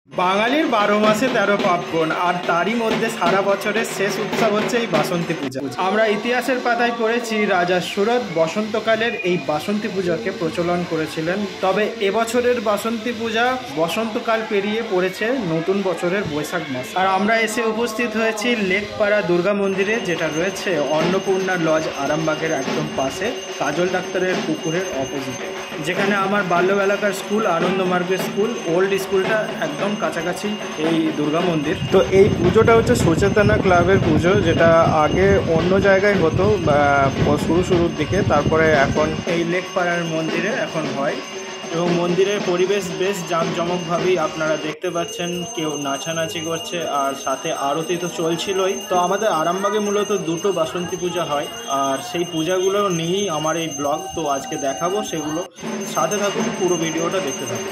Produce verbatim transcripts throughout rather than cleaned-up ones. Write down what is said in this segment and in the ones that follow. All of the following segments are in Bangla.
বাঙালির বারো মাসে তেরো পার্বণ, আর তারই মধ্যে সারা বছরের শেষ উৎসব হচ্ছে এই বাসন্তী পূজা। আমরা ইতিহাসের পাতায় পড়েছি রাজা সুরত বসন্তকালের এই বাসন্তী পূজাকে প্রচলন করেছিলেন। তবে এবছরের বাসন্তী পূজা বসন্তকাল পেরিয়ে পড়েছে নতুন বছরের বৈশাখ মাস। আর আমরা এসে উপস্থিত হয়েছি লেকপাড়া দুর্গা মন্দিরে, যেটা রয়েছে অন্নপূর্ণা লজ আরামবাগের একদম পাশে, কাজল ডাক্তারের পুকুরের অপোজিটে, যেখানে আমার বাল্যবেলাকার স্কুল আনন্দমার্গের স্কুল ওল্ড স্কুলটা একদম কাছাকাছি এই দুর্গা মন্দির। তো এই পুজোটা হচ্ছে সচেতনা ক্লাবের পুজো, যেটা আগে অন্য জায়গায় হতো শুরু শুরুর দিকে, তারপরে এখন এই লেকপাড়ার মন্দিরে এখন হয়। এবং মন্দিরের পরিবেশ বেশ জাঁকজমকভাবেই আপনারা দেখতে পাচ্ছেন, কেউ নাচানাচি করছে আর সাথে আরতি তো চলছিলই। তো আমাদের আরামবাগে মূলত দুটো বাসন্তী পূজা হয়, আর সেই পূজাগুলো নিয়েই আমার এই ব্লগ। তো আজকে দেখাবো সেগুলো, সাথে থাকুন, পুরো ভিডিওটা দেখতে থাকুন।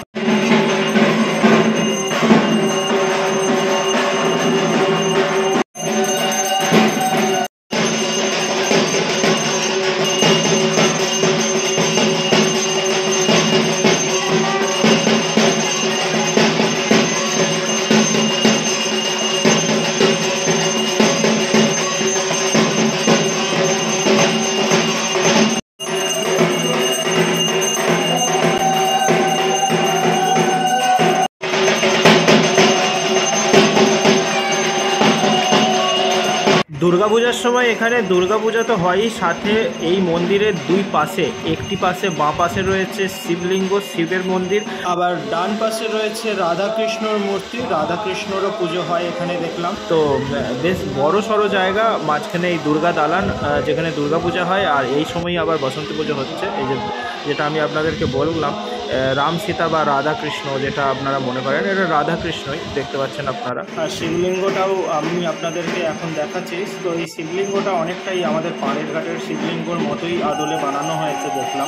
দুর্গাপূজার সময় এখানে দুর্গাপূজা তো হয়ই, সাথে এই মন্দিরের দুই পাশে, একটি পাশে বাঁ পাশে রয়েছে শিবলিঙ্গ, শিবের মন্দির, আবার ডান পাশে রয়েছে রাধাকৃষ্ণর মূর্তি, রাধাকৃষ্ণরও পুজো হয় এখানে দেখলাম। তো বেশ বড় সড়ো জায়গা, মাঝখানে এই দুর্গা দালান যেখানে দুর্গাপূজা হয়, আর এই সময়ই আবার বসন্তী পুজো হচ্ছে। এই যে যেটা আমি আপনাদেরকে বললাম, রাম সীতা বা রাধাকৃষ্ণ যেটা আপনারা মনে করেন, এটা রাধাকৃষ্ণই দেখতে পাচ্ছেন আপনারা। আর শিবলিঙ্গটাও আমি আপনাদেরকে এখন দেখাচ্ছি। তো এই শিবলিঙ্গটা অনেকটাই আমাদের পাড়ের ঘাটের শিবলিঙ্গর মতোই আদলে বানানো হয়েছে দেখলাম।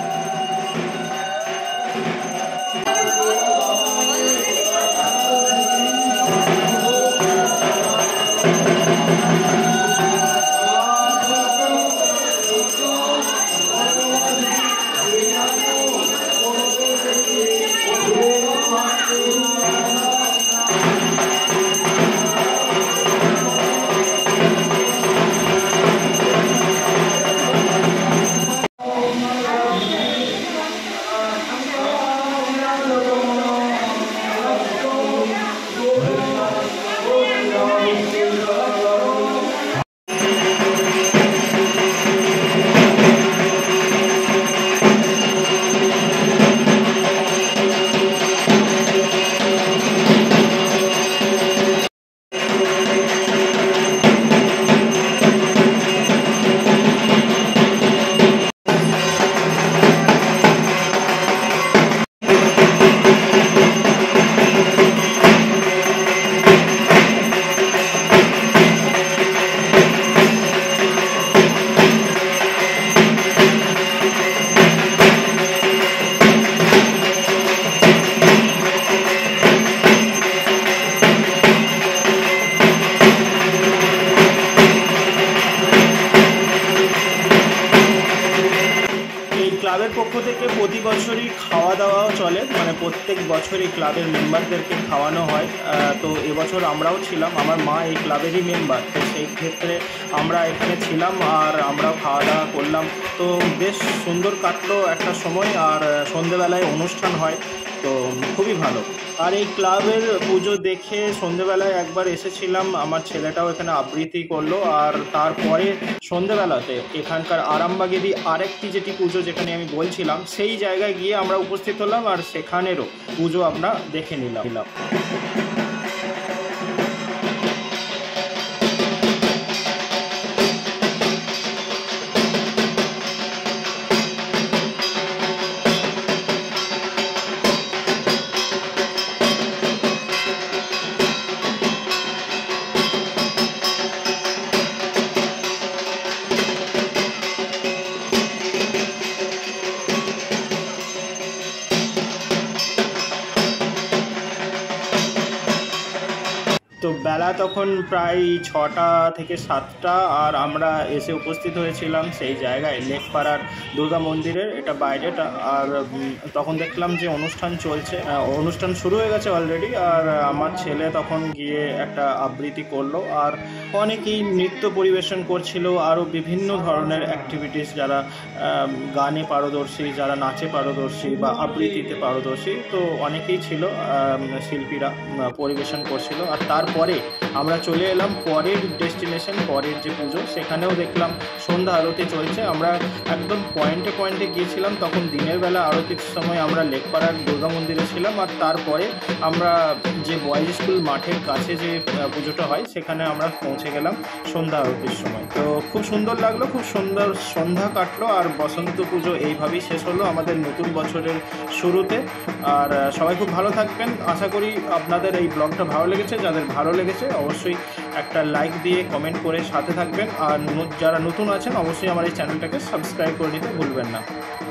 ক্লাবের পক্ষ থেকে প্রতি বছরই খাওয়া দাওয়াও চলে, মানে প্রত্যেক বছরই ক্লাবের মেম্বারদেরকে খাওয়ানো হয়। তো এবছর আমরাও ছিলাম, আমার মা এই ক্লাবেরই মেম্বার, তো সেই ক্ষেত্রে আমরা এখানে ছিলাম আর আমরাও খাওয়া দাওয়া করলাম। তো বেশ সুন্দর কাটলো একটা সময়, আর সন্ধেবেলায় অনুষ্ঠান হয়, তো খুবই ভালো। আর এই ক্লাবের পুজো দেখে সন্ধেবেলায় একবার এসেছিলাম, আমার ছেলেটাও এখানে আবৃত্তি করলো। আর তারপরে সন্ধেবেলাতে এখানকার আরামবাগেরই আরেকটি যেটি পুজো যেখানে আমি বলছিলাম, সেই জায়গায় গিয়ে আমরা উপস্থিত হলাম, আর সেখানেরও পুজো আমরা দেখে নিলাম। তো বেলা তখন প্রায় ছটা থেকে সাতটা, আর আমরা এসে উপস্থিত হয়েছিলাম সেই জায়গায় লেকপাড়ার দুর্গা মন্দিরের, এটা বাইরেটা। আর তখন দেখলাম যে অনুষ্ঠান চলছে, অনুষ্ঠান শুরু হয়ে গেছে অলরেডি। আর আমার ছেলে তখন গিয়ে একটা আবৃত্তি করলো, আর অনেকেই নৃত্য পরিবেশন করছিল, আরও বিভিন্ন ধরনের অ্যাক্টিভিটিস, যারা গানে পারদর্শী, যারা নাচে পারদর্শী বা আবৃত্তিতে পারদর্শী, তো অনেকেই ছিল শিল্পীরা পরিবেশন করছিল। আর তারপরে আমরা চলে এলাম পরের ডেস্টিনেশন, পরের যে পুজো, সেখানেও দেখলাম সন্ধ্যা আরতি চলছে। আমরা একদম পয়েন্টে পয়েন্টে গিয়েছিলাম, তখন দিনের বেলা আরতির সময় আমরা লেকপাড়ার দুর্গা মন্দিরে ছিলাম, আর তারপরে আমরা যে বয়েজ স্কুল মাঠের কাছে যে পুজোটা হয় সেখানে আমরা পৌঁছে গেলাম সন্ধ্যা আরতির সময়। তো খুব সুন্দর লাগলো, খুব সুন্দর সন্ধ্যা কাটলো, আর বসন্ত পুজো এইভাবেই শেষ হলো আমাদের নতুন বছরের শুরুতে। আর সবাই খুব ভালো থাকবেন, আশা করি আপনাদের এই ব্লগটা ভালো লেগেছে। যাদের ভালো লেগেছে অবশ্যই একটা লাইক দিয়ে কমেন্ট করে সাথে থাকবেন, আর যারা নতুন আছেন অবশ্যই আমার এই চ্যানেলটাকে সাবস্ক্রাইব করে নিতে ভুলবেন না।